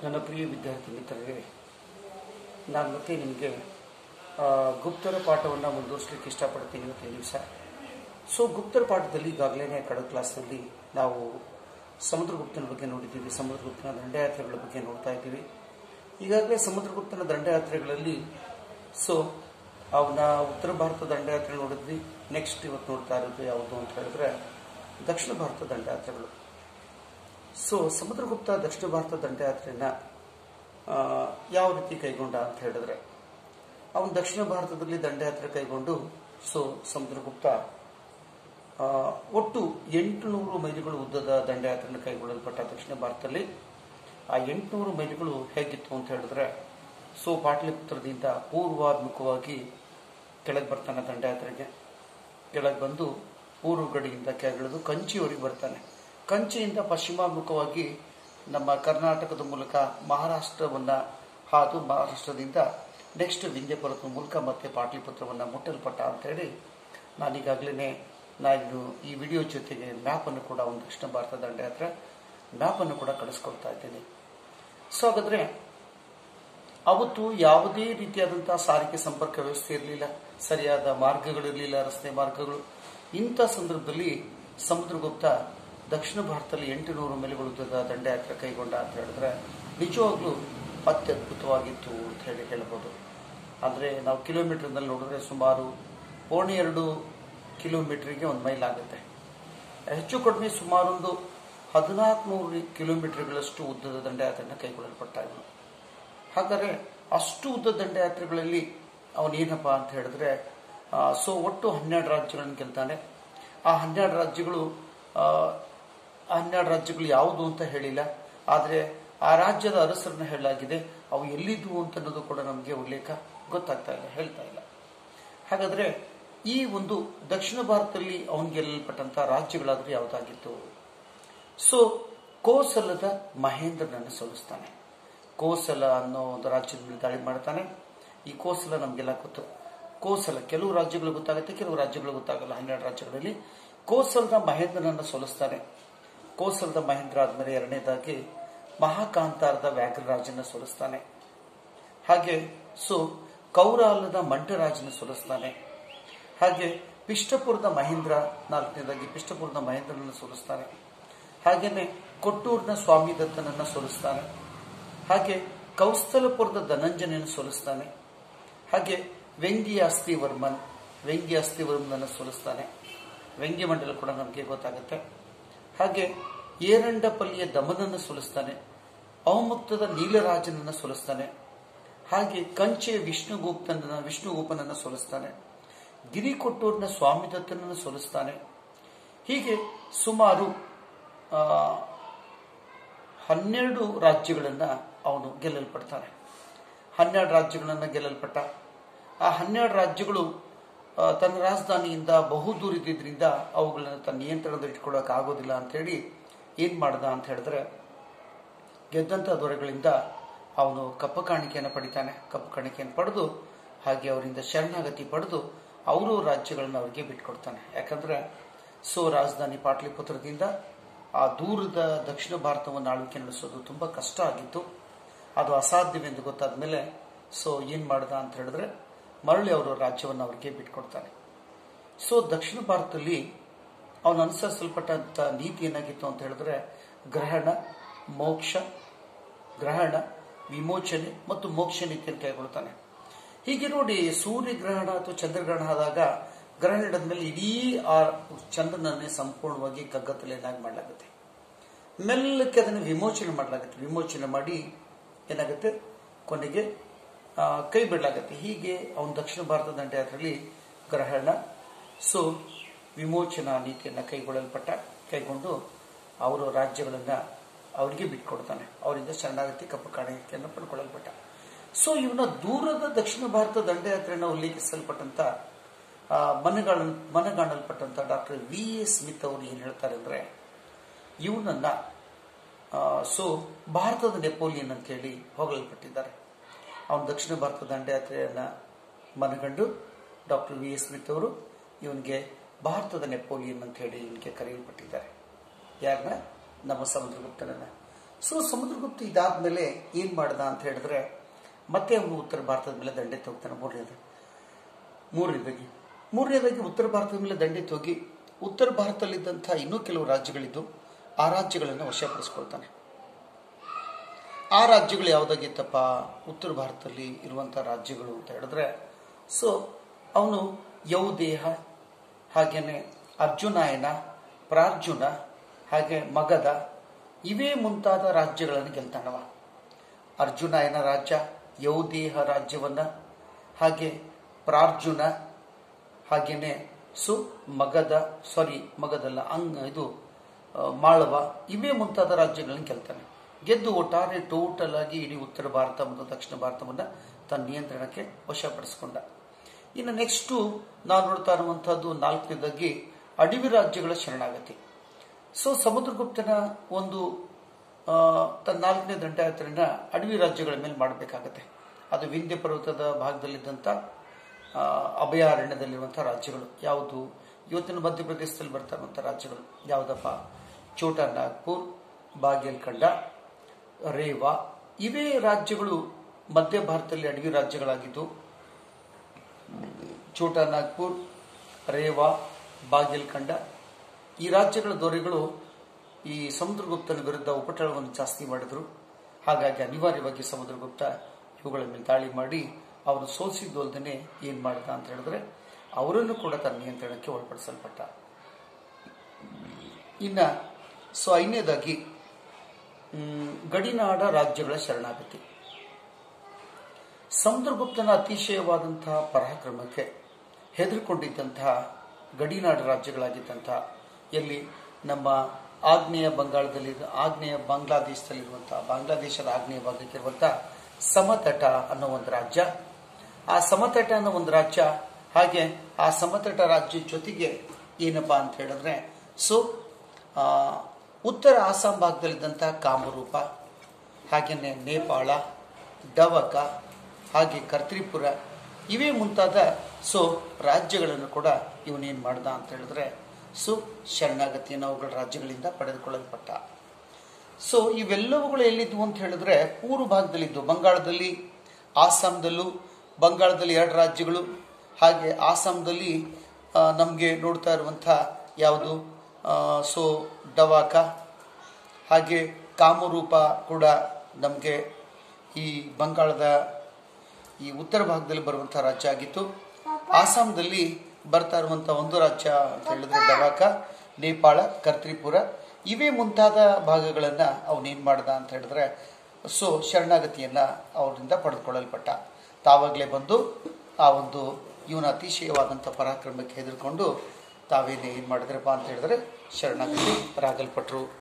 ನನ್ನ ಪ್ರಿಯ ವಿದ್ಯಾರ್ಥಿ ಮಿತ್ರರೇ, ನಾನು ಮತ್ತೆ ನಿಮಗೆ ಗುಪ್ತರ ಪಾಠವನ್ನು ಮುಂದುವರಿಸಲಿಕ್ಕೆ ಇಷ್ಟಪಡ್ತೀನಿ ಇವತ್ತಿನ ದಿವಸ. ಗುಪ್ತರ ಪಾಠದಲ್ಲಿ ಈಗಾಗಲೇ ಕಳೆದ ಕ್ಲಾಸ್ನಲ್ಲಿ ನಾವು ಸಮುದ್ರಗುಪ್ತನ ಬಗ್ಗೆ ನೋಡಿದ್ದೀವಿ. ಸಮುದ್ರಗುಪ್ತನ ದಂಡಯಾತ್ರೆಗಳ ಬಗ್ಗೆ ನೋಡ್ತಾ ಇದ್ದೀವಿ. ಈಗಾಗಲೇ ಸಮುದ್ರಗುಪ್ತನ ದಂಡಯಾತ್ರೆಗಳಲ್ಲಿ ಅವನ ಉತ್ತರ ಭಾರತ ದಂಡಯಾತ್ರೆ ನೋಡಿದ್ವಿ. ನೆಕ್ಸ್ಟ್ ಇವತ್ತು ನೋಡ್ತಾ ಇರೋದು ಯಾವುದು ಅಂತ ಹೇಳಿದ್ರೆ ದಕ್ಷಿಣ ಭಾರತ ದಂಡಯಾತ್ರೆಗಳು. ಸಮುದ್ರಗುಪ್ತ ದಕ್ಷಿಣ ಭಾರತ ದಂಡಯಾತ್ರೆಯನ್ನ ಯಾವ ರೀತಿ ಕೈಗೊಂಡ ಅಂತ ಹೇಳಿದ್ರೆ, ಅವನು ದಕ್ಷಿಣ ಭಾರತದಲ್ಲಿ ದಂಡಯಾತ್ರೆ ಕೈಗೊಂಡು ಸಮುದ್ರಗುಪ್ತ ಒಟ್ಟು 800 ಮೈಲಿಗಳು ಉದ್ದದ ದಂಡಯಾತ್ರೆಯನ್ನು ಕೈಗೊಳ್ಳಲ್ಪಟ್ಟ ದಕ್ಷಿಣ ಭಾರತದಲ್ಲಿ. ಆ 800 ಮೈಲಿಗಳು ಹೇಗಿತ್ತು ಅಂತ ಹೇಳಿದ್ರೆ, ಪಾಟಲಿಪುತ್ರದಿಂದ ಪೂರ್ವಾಭಿಮುಖವಾಗಿ ಕೆಳಗೆ ಬರ್ತಾನೆ. ದಂಡಯಾತ್ರೆಗೆ ಕೆಳಗೆ ಬಂದು ಪೂರ್ವ ಗಡಿಯಿಂದ ಕೆಳಗಿಳಿದು ಕಂಚಿಯವರೆಗೆ ಬರ್ತಾನೆ. ಕಂಚಿಯಿಂದ ಪಶ್ಚಿಮಾಭಿಮುಖವಾಗಿ ನಮ್ಮ ಕರ್ನಾಟಕದ ಮೂಲಕ ಮಹಾರಾಷ್ಟ್ರವನ್ನ ಹಾದು, ಮಹಾರಾಷ್ಟ್ರದಿಂದ ನೆಕ್ಸ್ಟ್ ವಿಂಧ್ಯ ಪರ್ವತದ ಮೂಲಕ ಮತ್ತೆ ಪಾಟಲಿಪುತ್ರವನ್ನು ಮುಟ್ಟಲ್ಪಟ್ಟ ಅಂತೇಳಿ ನಾನು ಈ ವಿಡಿಯೋ ಜೊತೆಗೆ ಮ್ಯಾಪನ್ನು ಕೂಡ, ಒಂದು ದಕ್ಷಿಣ ಭಾರತ ದಂಡಯಾತ್ರೆ ಮ್ಯಾಪನ್ನು ಕೂಡ ಕಳಿಸ್ಕೊಡ್ತಾ ಇದ್ದೀನಿ. ಹಾಗಾದ್ರೆ ಅವತ್ತು ಯಾವುದೇ ರೀತಿಯಾದಂತಹ ಸಾರಿಗೆ ಸಂಪರ್ಕ ವ್ಯವಸ್ಥೆ ಇರಲಿಲ್ಲ, ಸರಿಯಾದ ಮಾರ್ಗಗಳಿರಲಿಲ್ಲ, ರಸ್ತೆ ಮಾರ್ಗಗಳು. ಇಂಥ ಸಂದರ್ಭದಲ್ಲಿ ಸಮುದ್ರಗುಪ್ತ ದಕ್ಷಿಣ ಭಾರತದಲ್ಲಿ 800 ಮೈಲಿಗಳು ಉದ್ದದ ದಂಡಯಾತ್ರೆ ಕೈಗೊಂಡ ಅಂತ ಹೇಳಿದ್ರೆ ನಿಜವಾಗ್ಲೂ ಅತ್ಯದ್ಭುತವಾಗಿತ್ತು ಅಂತ ಹೇಳಬಹುದು. ಅಂದ್ರೆ ನಾವು ಕಿಲೋಮೀಟರ್ನಲ್ಲಿ ನೋಡಿದ್ರೆ ಸುಮಾರು 2 ಕಿಲೋಮೀಟರ್ಗೆ 1 ಮೈಲ್ ಆಗುತ್ತೆ. ಹೆಚ್ಚು ಕಡಿಮೆ ಸುಮಾರೊಂದು 1400 ಕಿಲೋಮೀಟರ್ಗಳಷ್ಟು ಉದ್ದದ ದಂಡಯಾತ್ರೆಯನ್ನು ಕೈಗೊಳ್ಳಲ್ಪಟ್ಟ ಇವನು. ಹಾಗಾದ್ರೆ ಅಷ್ಟು ಉದ್ದ ದಂಡಯಾತ್ರೆಗಳಲ್ಲಿ ಅವನೇನಪ್ಪ ಅಂತ ಹೇಳಿದ್ರೆ ಒಟ್ಟು 12 ರಾಜ್ಯಗಳನ್ನು ಗೆಲ್ತಾನೆ. ಆ 12 ರಾಜ್ಯಗಳು ಯಾವುದು ಅಂತ ಹೇಳಿಲ್ಲ, ಆದರೆ ಆ ರಾಜ್ಯದ ಅರಸರನ್ನ ಹೇಳಲಾಗಿದೆ. ಅವು ಎಲ್ಲಿದ್ವು ಅಂತ ಅನ್ನೋದು ಕೂಡ ನಮಗೆ ಉಲ್ಲೇಖ ಗೊತ್ತಾಗ್ತಾ ಇಲ್ಲ, ಹೇಳ್ತಾ ಇಲ್ಲ. ಹಾಗಾದ್ರೆ ಈ ಒಂದು ದಕ್ಷಿಣ ಭಾರತದಲ್ಲಿ ಅವನು ಗೆಲ್ಲಲ್ಪಟ್ಟಂತಹ ರಾಜ್ಯಗಳಾದ್ರೂ ಯಾವುದಾಗಿತ್ತು? ಕೋಸಲದ ಮಹೇಂದ್ರನನ್ನು ಸೋಲಿಸ್ತಾನೆ. ಕೋಸಲ ಅನ್ನೋ ಒಂದು ರಾಜ್ಯದ ಮೇಲೆ ದಾಳಿ ಮಾಡ್ತಾನೆ. ಈ ಕೋಸಲ ನಮಗೆಲ್ಲ ಗೊತ್ತು. ಕೋಸಲ ಕೆಲವು ರಾಜ್ಯಗಳು ಗೊತ್ತಾಗುತ್ತೆ, ಕೆಲವು ರಾಜ್ಯಗಳು ಗೊತ್ತಾಗಲ್ಲ. 12 ರಾಜ್ಯಗಳಲ್ಲಿ ಕೋಸಲದ ಮಹೇಂದ್ರನನ್ನು ಸೋಲಿಸ್ತಾನೆ. ಕೋಸಲದ ಮಹೇಂದ್ರ ಆದ್ಮೇಲೆ ಎರಡನೇದಾಗಿ ಮಹಾಕಾಂತಾರದ ವ್ಯಾಘ್ರರಾಜನ ಸೋಲಿಸ್ತಾನೆ. ಹಾಗೆ ಕೌರಾಲದ ಮಂಟರಾಜನ ಸೋಲಿಸ್ತಾನೆ. ಹಾಗೆ ಪಿಷ್ಟಪುರದ ಮಹೇಂದ್ರ, 4ನೇದಾಗಿ ಪಿಷ್ಟಪುರದ ಮಹೇಂದ್ರನನ್ನು ಸೋಲಿಸ್ತಾನೆ. ಹಾಗೇನೆ ಕೊಟ್ಟೂರಿನ ಸ್ವಾಮಿ ದತ್ತನನ್ನ ಸೋಲಿಸ್ತಾನೆ. ಹಾಗೆ ಕೌಸ್ತಲಪುರದ ಧನಂಜಯನನ್ನು ಸೋಲಿಸ್ತಾನೆ. ಹಾಗೆ ವೆಂಗಿ ಅಸ್ಥಿವರ್ಮನನ್ನು ಸೋಲಿಸ್ತಾನೆ. ವೆಂಗಿ ಮಂಡಲ ಕೂಡ ನಮಗೆ ಗೊತ್ತಾಗುತ್ತೆ. ಹಾಗೆ ಏರಂಡಪಲ್ಲಿಯ ದಮನನ್ನು ಸೋಲಿಸ್ತಾನೆ. ಅವಮುಕ್ತದ ನೀಲರಾಜನನ್ನು ಸೋಲಿಸ್ತಾನೆ. ಹಾಗೆ ಕಂಚೆಯ ವಿಷ್ಣುಗೋಪನನ್ನು ಸೋಲಿಸ್ತಾನೆ. ಗಿರಿಕೊಟ್ಟೂರಿನ ಸ್ವಾಮಿ ದತ್ತನನ್ನು ಸೋಲಿಸ್ತಾನೆ. ಹೀಗೆ ಸುಮಾರು 12 ರಾಜ್ಯಗಳನ್ನ ಅವನು ಗೆಲ್ಲಲ್ಪಡ್ತಾನೆ. 12 ರಾಜ್ಯಗಳನ್ನ ಗೆಲ್ಲಲ್ಪಟ್ಟ. ಆ 12 ರಾಜ್ಯಗಳು ತನ್ನ ರಾಜಧಾನಿಯಿಂದ ಬಹುದೂರ ಇದ್ದಿದ್ರಿಂದ ಅವುಗಳನ್ನ ತನ್ನ ನಿಯಂತ್ರಣದಲ್ಲಿ ಇಟ್ಕೊಳ್ಳೋಕೆ ಆಗೋದಿಲ್ಲ ಅಂತ ಹೇಳಿ ಏನ್ ಮಾಡ್ದ ಅಂತ ಹೇಳಿದ್ರೆ, ಗೆದ್ದಂತ ದೊರೆಗಳಿಂದ ಅವನು ಕಪ್ಪ ಕಾಣಿಕೆಯನ್ನು ಪಡಿತಾನೆ. ಕಪ್ಪ ಕಾಣಿಕೆಯನ್ನು ಪಡೆದು ಹಾಗೆ ಅವರಿಂದ ಶರಣಾಗತಿ ಪಡೆದು ಅವರು ರಾಜ್ಯಗಳನ್ನ ಅವರಿಗೆ ಬಿಟ್ಕೊಡ್ತಾನೆ. ಯಾಕಂದ್ರೆ ರಾಜಧಾನಿ ಪಾಟಲಿಪುತ್ರದಿಂದ ಆ ದೂರದ ದಕ್ಷಿಣ ಭಾರತವನ್ನು ಆಳ್ವಿಕೆ ನಡೆಸೋದು ತುಂಬಾ ಕಷ್ಟ ಆಗಿತ್ತು. ಅದು ಅಸಾಧ್ಯವೆಂದು ಗೊತ್ತಾದ ಮೇಲೆ ಏನ್ ಮಾಡ್ದ ಅಂತ ಹೇಳಿದ್ರೆ ಮರಳಿ ಅವರು ರಾಜ್ಯವನ್ನು ಅವರಿಗೆ ಬಿಟ್ಕೊಡ್ತಾನೆ. ದಕ್ಷಿಣ ಭಾರತದಲ್ಲಿ ಅವನು ಅನುಸರಿಸಲ್ಪಟ್ಟಂತ ನೀತಿ ಏನಾಗಿತ್ತು ಅಂತ ಹೇಳಿದ್ರೆ ಗ್ರಹಣ, ವಿಮೋಚನೆ ಮತ್ತು ಮೋಕ್ಷ ನೀತಿಯನ್ನು ಕೈಗೊಳ್ತಾನೆ. ಹೀಗೆ ನೋಡಿ, ಸೂರ್ಯಗ್ರಹಣ ಅಥವಾ ಚಂದ್ರಗ್ರಹಣ ಆದಾಗ ಗ್ರಹಣ ಹಿಡಿದ ಮೇಲೆ ಇಡೀ ಆ ಚಂದ್ರನನ್ನೇ ಸಂಪೂರ್ಣವಾಗಿ ಕಗ್ಗತ್ತಲೆಯನ್ನಾಗಿ ಮಾಡಲಾಗುತ್ತೆ. ಮೆಲ್ಲಕ್ಕೆ ಅದನ್ನು ವಿಮೋಚನೆ ಮಾಡಲಾಗುತ್ತೆ. ವಿಮೋಚನೆ ಮಾಡಿ ಏನಾಗುತ್ತೆ, ಕೊನೆಗೆ ಕೈ ಬಿಡಲಾಗುತ್ತೆ. ಹೀಗೆ ಅವನು ದಕ್ಷಿಣ ಭಾರತ ದಂಡಯಾತ್ರೆಯಲ್ಲಿ ಗ್ರಹಣ, ವಿಮೋಚನಾ ನೀತಿಯನ್ನು ಕೈಗೊಂಡು ಅವರ ರಾಜ್ಯಗಳನ್ನ ಅವರಿಗೆ ಬಿಟ್ಕೊಡ್ತಾನೆ. ಅವರಿಂದ ಶರಣಾಗತಿ ಕಪ್ಪ ಕಾಣಿಕೆಯನ್ನು ಪಡ್ಕೊಳ್ಳಲ್ಪಟ್ಟ. ಇವನ ದೂರದ ದಕ್ಷಿಣ ಭಾರತ ದಂಡಯಾತ್ರೆಯನ್ನು ಉಲ್ಲೇಖಿಸಲ್ಪಟ್ಟಂತ ಮನಗಾಣಲ್ಪಟ್ಟಂತ ಡಾಕ್ಟರ್ V.A. ಸ್ಮಿತ್ ಅವರು ಏನ್ ಹೇಳ್ತಾರೆ ಅಂದ್ರೆ, ಇವನನ್ನ ಭಾರತದ ನೆಪೋಲಿಯನ್ ಅಂತ ಹೇಳಿ ಹೊಗಳಲ್ಪಟ್ಟಿದ್ದಾರೆ. ಅವನು ದಕ್ಷಿಣ ಭಾರತ ದಂಡಯಾತ್ರೆಯನ್ನ ಮನಗಂಡು ಡಾಕ್ಟರ್ V.A. ಸ್ಮಿತ್ ಅವರು ಇವನಿಗೆ ಭಾರತದ ನೆಪೋಲಿಯನ್ ಅಂತ ಹೇಳಿ ಇವನಿಗೆ ಕರೆಯಲ್ಪಟ್ಟಿದ್ದಾರೆ. ಯಾರನ್ನ? ನಮ್ಮ ಸಮುದ್ರಗುಪ್ತನನ್ನ. ಸೊ ಸಮುದ್ರಗುಪ್ತ ಇದಾದ್ಮೇಲೆ ಏನ್ ಮಾಡ್ದ ಅಂತ ಹೇಳಿದ್ರೆ ಮತ್ತೆ ಅವನು ಉತ್ತರ ಭಾರತದ ಮೇಲೆ ದಂಡೆ ಹೋಗ್ತಾನೆ. ಮೂರನೇದಾಗಿ ಉತ್ತರ ಭಾರತದ ಮೇಲೆ ದಂಡೆ ಹೋಗಿ ಉತ್ತರ ಭಾರತದಲ್ಲಿದ್ದಂತಹ ಇನ್ನೂ ಕೆಲವು ರಾಜ್ಯಗಳಿದ್ದು ಆ ರಾಜ್ಯಗಳನ್ನು ವಶಪಡಿಸ್ಕೊಳ್ತಾನೆ. ಆ ರಾಜ್ಯಗಳು ಯಾವುದಾಗಿತ್ತಪ್ಪ? ಉತ್ತರ ಭಾರತದಲ್ಲಿ ಇರುವಂತಹ ರಾಜ್ಯಗಳು ಅಂತ ಹೇಳಿದ್ರೆ ಸೊ ಅವನು ಯೌದೇಹ, ಹಾಗೇನೆ ಅರ್ಜುನಾಯನ, ಪ್ರಾರ್ಜುನ, ಹಾಗೆ ಮಗಧ, ಇವೇ ಮುಂತಾದ ರಾಜ್ಯಗಳನ್ನು ಗೆಲ್ತಾನವ. ಅರ್ಜುನಾಯನ ರಾಜ್ಯ, ಯೌದೇಹ ರಾಜ್ಯವನ್ನ, ಹಾಗೆ ಪ್ರಾರ್ಜುನ, ಹಾಗೇನೆ ಮಗಧಲ್ಲ ಮಾಳವ, ಇವೇ ಮುಂತಾದ ರಾಜ್ಯಗಳನ್ನು ಗೆಲ್ತಾನೆ. ಗೆದ್ದು ಒಟ್ಟಾರೆ ಟೋಟಲ್ ಆಗಿ ಇಡೀ ಉತ್ತರ ಭಾರತ ಮತ್ತು ದಕ್ಷಿಣ ಭಾರತವನ್ನ ತನ್ನ ನಿಯಂತ್ರಣಕ್ಕೆ ವಶಪಡಿಸಿಕೊಂಡ. ಇನ್ನು ನೆಕ್ಸ್ಟು ನಾವು ನೋಡ್ತಾ ಇರುವಂತಹದ್ದು ನಾಲ್ಕನೇದಾಗಿ ಅಡವಿ ರಾಜ್ಯಗಳ ಶರಣಾಗತಿ. ಸೊ ಸಮುದ್ರಗುಪ್ತನ ಒಂದು ತನ್ನ 4ನೇ ದಂಡಯಾತ್ರೆಯನ್ನ ಅಡವಿ ರಾಜ್ಯಗಳ ಮೇಲೆ ಮಾಡಬೇಕಾಗತ್ತೆ. ಅದು ವಿಂಧ್ಯ ಪರ್ವತದ ಭಾಗದಲ್ಲಿದ್ದಂಥ ಅಭಯಾರಣ್ಯದಲ್ಲಿರುವಂತಹ ರಾಜ್ಯಗಳು ಯಾವುದು? ಇವತ್ತಿನ ಮಧ್ಯಪ್ರದೇಶದಲ್ಲಿ ಬರ್ತಾ ಇರುವಂತಹ ರಾಜ್ಯಗಳು ಯಾವುದಪ್ಪ? ಛೋಟಾ ನಾಗ್ಪುರ್, ಬಾಗೇಲ್ಖಂಡ, ರೇವಾ, ಇವೇ ರಾಜ್ಯಗಳು ಮಧ್ಯ ಭಾರತದಲ್ಲಿ ಅಡವಿ ರಾಜ್ಯಗಳಾಗಿದ್ದು ಛೋಟಾ ನಾಗ್ಪುರ್, ರೇವಾ, ಬಾಗೇಲ್ಖಂಡ ಈ ರಾಜ್ಯಗಳ ದೊರೆಗಳು ಈ ಸಮುದ್ರಗುಪ್ತನ ವಿರುದ್ಧ ಉಪಟಳವನ್ನು ಜಾಸ್ತಿ ಮಾಡಿದ್ರು. ಹಾಗಾಗಿ ಅನಿವಾರ್ಯವಾಗಿ ಸಮುದ್ರಗುಪ್ತ ಇವುಗಳ ಮೇಲೆ ದಾಳಿ ಮಾಡಿ ಅವರು ಸೋಲಿಸಿದ್ದಲ್ದೇ ಏನ್ ಮಾಡಿದ ಅಂತ ಹೇಳಿದ್ರೆ ಅವರನ್ನು ಕೂಡ ತನ್ನ ನಿಯಂತ್ರಣಕ್ಕೆ ಒಳಪಡಿಸಲ್ಪಟ್ಟ. ಇನ್ನ ಐದನೇದಾಗಿ ಗಡಿನಾಡ ರಾಜ್ಯಗಳ ಶರಣಾಗತಿ. ಸಮುದ್ರಗುಪ್ತನ ಅತಿಶಯವಾದಂತಹ ಪರಾಕ್ರಮಕ್ಕೆ ಹೆದರಿಕೊಂಡಿದ್ದಂತಹ ಗಡಿನಾಡ ರಾಜ್ಯಗಳಾಗಿದ್ದಂತಹ ಎಲ್ಲಿ ನಮ್ಮ ಆಗ್ನೇಯ ಬಾಂಗ್ಲಾದೇಶದಲ್ಲಿರುವಂತಹ ಬಾಂಗ್ಲಾದೇಶದ ಆಗ್ನೇಯ ಭಾಗಕ್ಕಿರುವಂತಹ ಸಮತಟ ಅನ್ನೋ ಒಂದು ರಾಜ್ಯ, ಆ ಸಮತಟ ಅನ್ನೋ ಒಂದು ರಾಜ್ಯ, ಹಾಗೆ ಆ ಸಮತಟ ರಾಜ್ಯ ಜೊತೆಗೆ ಏನಪ್ಪಾ ಅಂತ ಹೇಳಿದ್ರೆ ಉತ್ತರ ಆಸಾಂ ಭಾಗದಲ್ಲಿದ್ದಂತಹ ಕಾಮರೂಪ, ಹಾಗೇನೆ ನೇಪಾಳ, ಡವಕ, ಹಾಗೆ ಕರ್ತ್ರಿಪುರ ಇವೇ ಮುಂತಾದ ರಾಜ್ಯಗಳನ್ನು ಕೂಡ ಇವನೇನ್ ಮಾಡ್ದ ಅಂತ ಹೇಳಿದ್ರೆ ಶರಣಾಗತಿಯನ್ನು ಅವುಗಳ ರಾಜ್ಯಗಳಿಂದ ಪಡೆದುಕೊಳ್ಳಲ್ಪಟ್ಟ. ಇವೆಲ್ಲವುಗಳು ಎಲ್ಲಿದ್ವು ಅಂತ ಹೇಳಿದ್ರೆ ಪೂರ್ವ ಭಾಗದಲ್ಲಿದ್ದು ಬಂಗಾಳದಲ್ಲಿ, ಆಸಾಂದಲ್ಲೂ, ಬಂಗಾಳದಲ್ಲಿ 2 ರಾಜ್ಯಗಳು, ಹಾಗೆ ಆಸಾಂದಲ್ಲಿ ನಮಗೆ ನೋಡ್ತಾ ಇರುವಂತಹ ಯಾವುದು ಡವಾಕ, ಹಾಗೆ ಕಾಮರೂಪ ಕೂಡ ನಮಗೆ ಈ ಬಂಗಾಳದ ಈ ಉತ್ತರ ಭಾಗದಲ್ಲಿ ಬರುವಂತಹ ರಾಜ್ಯ ಆಗಿತ್ತು. ಆಸಾಂದಲ್ಲಿ ಬರ್ತಾ ಇರುವಂತಹ ಒಂದು ರಾಜ್ಯ ಅಂತ ಹೇಳಿದ್ರೆ ಡವಾಕ, ನೇಪಾಳ, ಕರ್ತ್ರಿಪುರ ಇವೇ ಮುಂತಾದ ಭಾಗಗಳನ್ನ ಅವನೇನ್ ಮಾಡ್ದ ಅಂತ ಹೇಳಿದ್ರೆ ಶರಣಾಗತಿಯನ್ನ ಅವರಿಂದ ಪಡೆದುಕೊಳ್ಳಲ್ಪಟ್ಟ. ತಾವಾಗಲೇ ಬಂದು ಆ ಒಂದು ಇವನ ಅತಿಶಯವಾದಂಥ ಪರಾಕ್ರಮಕ್ಕೆ ಹೆದರ್ಕೊಂಡು ತಾವೇನೇ ಏನ್ ಮಾಡಿದ್ರಪ್ಪ ಅಂತ ಹೇಳಿದ್ರೆ ಶರಣಾಗತಿ ರಾಗಲ್ಪಟ್ರು.